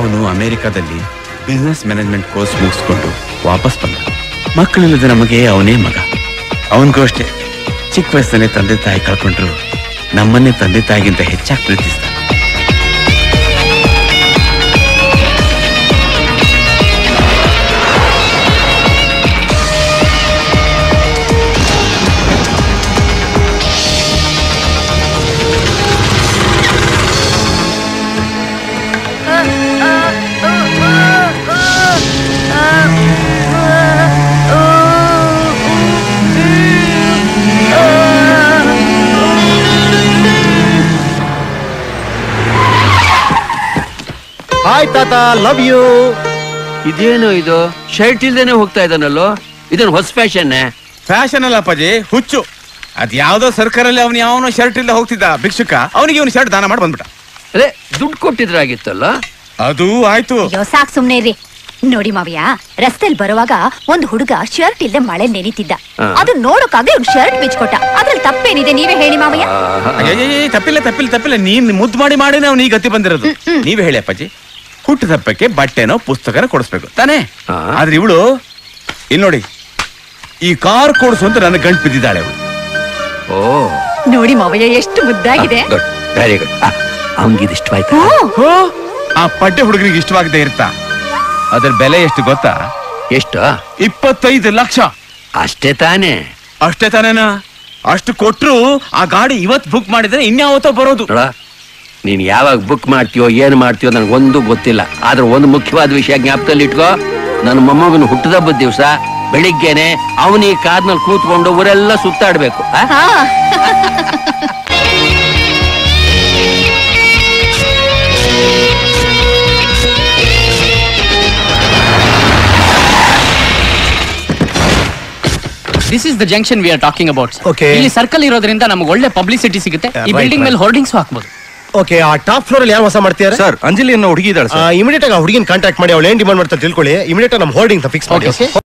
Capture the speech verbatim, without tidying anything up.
ಅವನು ಅಮೆರಿಕಾದಲ್ಲಿ business management course ಮುಗಿಸ್ಕೊಂಡು ವಾಪಸ್ ಬಂದ. ಮಕ್ಕಳಿಲ್ಲದ ನಮಗೆ ಅವನೇ ಮಗ. ಅವನಿಗೂ ಅಷ್ಟೇ ಚಿಕ್ಕ ವಯಸ್ಸನ್ನೇ ತಂದೆ ತಾಯಿ ಕಳ್ಕೊಂಡ್ರು ನಮ್ಮನ್ನೇ ತಂದೆ ತಾಯಿಗಿಂತ ಹೆಚ್ಚಾಗಿ ಪ್ರೀತಿಸ್ತಾನೆ. ಹಾಯ್ ತಾತ, ಲವ್ ಯು. ಇದೇನು ಇದು ಶರ್ಟ್ ಇಲ್ದೇನೆ ಹೋಗ್ತಾ ಇದ್ದಾನಲ್ಲೋ, ಇದನ್ನ ಹೊಸ ಫ್ಯಾಷನ್? ಫ್ಯಾಷನ್ ಅಲ್ಲ ಅಪ್ಪಾಜಿ, ಹುಚ್ಚು. ಅದ್ ಯಾವ್ದೋ ಸರ್ಕಾರಲ್ಲಿ ಅವನು ಯಾವನೋ ಶರ್ಟ್ ಇಲ್ಲ ಹೋಗ್ತಿದ್ದ ಭಿಕ್ಷುಕ, ಅವನಿಗೆ ಇವನು ಶರ್ಟ್ ದಾನ ಮಾಡಿ ಬಂದ್ಬಿಟ್ಟ. ಅದೇ ದುಡ್ಡು ಕೊಟ್ಟಿದ್ರಾಗಿತ್ತಲ್ಲ. ಅದು ಆಯ್ತು. ಸಾಕ್ ಸುಮ್ನೆ ಇರ್ರಿ. ನೋಡಿ ಮಾವಿಯ, ರಸ್ತೆಯಲ್ಲಿ ಬರುವಾಗ ಒಂದ್ ಹುಡುಗ ಶರ್ಟ್ ಇಲ್ಲದೆ ಮಳೆ ನೆನೀತಿದ್ದ. ಅದು ನೋಡೋಕಾಗ ಇವ್ನು ಶರ್ಟ್ ಬಿಚ್ಕೊಟ್ಟ. ಅದ್ರಲ್ಲಿ ತಪ್ಪೇನಿದೆ ನೀವೇ ಹೇಳಿ ಮಾವಯ್ಯ. ತಪ್ಪಿಲ್ಲ ತಪ್ಪಿಲ್ಲ ತಪ್ಪಿಲ್ಲ, ನೀನ್ ಮುದ್ದು ಮಾಡಿ ಮಾಡಿ ನಾವು ನೀ ಗತಿ ಬಂದಿರೋದು. ನೀವೇ ಹೇಳಿ ಅಪ್ಪಾಜಿ. ಹುಟ್ಟು ತಪ್ಪಕ್ಕೆ ಬಟ್ಟೆನೋ ಪುಸ್ತಕನ ಕೊಡಿಸ್ಬೇಕು ತಾನೇ. ಆದ್ರೆ ಇವಳು ಇಲ್ಲಿ ನೋಡಿ, ಈ ಕಾರ್ ಕೊಡಿಸು ಅಂತ ನನ್ನ ಗಂಟು ಬಿದ್ದಿದ್ದಾಳೆ ಅವಳು. ಓ ನೋಡಿ ಮಾವಯ್ಯ, ಎಷ್ಟು ಮುದ್ದಾಗಿದೆ. Very good. ಅವನಿಗೆ ಇಷ್ಟವಾಯ್ತಾ? ಆ ಪಡ್ಡೆ ಹುಡುಗರಿಗೆ ಇಷ್ಟವಾಗದೆ ಇರ್ತಾ. ಅದ್ರ ಬೆಲೆ ಎಷ್ಟು ಗೊತ್ತಾ? ಎಷ್ಟು? ಇಪ್ಪತ್ತೈದು ಲಕ್ಷ. ಅಷ್ಟೇ ತಾನೇ? ಅಷ್ಟೇ ತಾನೇನಾ? ಅಷ್ಟು ಕೊಟ್ರು ಆ ಗಾಡಿ ಇವತ್ ಬುಕ್ ಮಾಡಿದ್ರೆ ಇನ್ಯಾವತ್ತೋ ಬರೋದು. ನೀನ್ ಯಾವಾಗ ಬುಕ್ ಮಾಡ್ತೀಯೋ ಏನ್ ಮಾಡ್ತೀಯೋ ನನಗೊಂದು ಗೊತ್ತಿಲ್ಲ. ಆದ್ರೆ ಒಂದು ಮುಖ್ಯವಾದ ವಿಷಯ ಜ್ಞಾಪಕದಲ್ಲಿ ಇಟ್ಕೋ. ನನ್ನ ಮೊಮ್ಮಗನ ಹುಟ್ಟದಬ್ಬದ ದಿವಸ ಬೆಳಿಗ್ಗೆನೆ ಅವನು ಈ ಕಾರ್ನಲ್ಲಿ ಕೂತ್ಕೊಂಡು ಊರೆಲ್ಲ ಸುತ್ತಾಡ್ಬೇಕು. This is the junction we are talking about. Okay. ಇಲ್ಲಿ ಸರ್ಕಲ್ ಇರೋದ್ರಿಂದ ನಮಗೆ ಒಳ್ಳೆ ಪಬ್ಲಿಸಿಟಿ ಸಿಗುತ್ತೆ. ಈ ಬಿಲ್ಡಿಂಗ್ ಮೇಲೆ ಹೋರ್ಡಿಂಗ್ಸ್ ಹಾಕಬಹುದು. ಓಕೆ, ಆ ಟಾಪ್ ಫ್ಲೋರ್ ಅಲ್ಲಿ ಯಾವ ಹೊಸ ಮಾಡ್ತೀರಾ ಸರ್? ಅಂಜಲಿ ಅನ್ನೋ ಹುಡುಗಿ ಇದ್ದಾಳೆ ಸರ್. ಇಮಿಡಿಯೇಟ್ ಆಗಿ ಹುಡುಗಿನ ಕಾಂಟ್ಯಾಕ್ಟ್ ಮಾಡಿ ಅವಳು ಏನ್ ಡಿಮಾಂಡ್ ಮಾಡ್ತಾ ತಿಳ್ಕೊಳ್ಳಿ. ಇಮಿಡಿಯೇಟ್ ನಮ್ಮ ಹೋರ್ಡಿಂಗ್ ಫಿಕ್ಸ್ ಮಾಡಿ.